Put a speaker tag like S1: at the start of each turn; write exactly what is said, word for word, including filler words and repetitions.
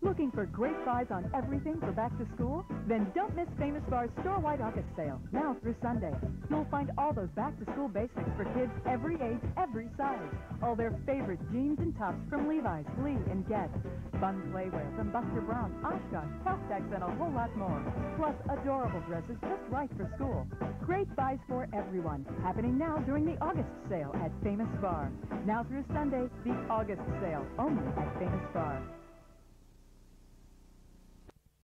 S1: Looking for great buys on everything for back to school? Then don't miss Famous Bar's store-wide August sale, now through Sunday. You'll find all those back-to-school basics for kids every age, every size. All their favorite jeans and tops from Levi's, Lee, and Guess. Fun playwear from Buster Brown, Oshkosh, Castex, and a whole lot more. Plus adorable dresses just right for school. Great buys for everyone. Happening now during the August sale at Famous Bar. Now through Sunday, the August sale, only at Famous Bar.